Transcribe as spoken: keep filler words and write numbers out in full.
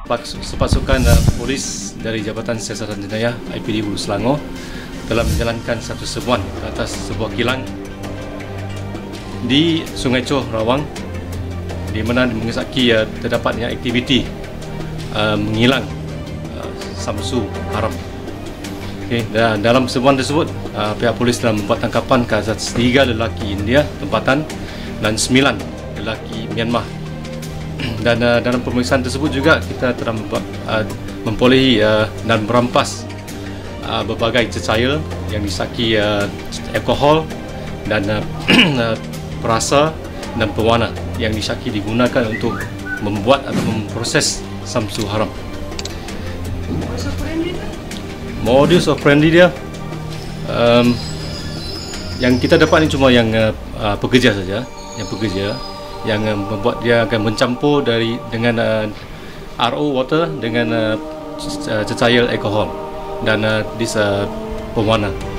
Sepasukan uh, polis dari Jabatan Siasatan Jenayah I P D Hulu Selangor telah menjalankan satu serbuan ke atas sebuah kilang di Sungai Choh, Rawang, di mana mengesaki uh, terdapatnya aktiviti uh, menghilang uh, Samsu haram. Okay, dan dalam serbuan tersebut uh, pihak polis telah membuat tangkapan ke atas tiga lelaki India tempatan dan sembilan lelaki Myanmar. Dan uh, dalam pemeriksaan tersebut juga kita telah membuat, uh, memperolehi uh, dan merampas uh, berbagai cecair yang disaki uh, alkohol dan uh, perasa dan pewarna yang disaki digunakan untuk membuat atau memproses Samsu haram. Modus operandi dia um, yang kita dapat ni cuma yang uh, uh, pekerja saja, yang pekerja yang uh, membuat dia akan mencampur dari dengan uh, R O water dengan uh, cecair alkohol dan uh, dis uh, pewarna.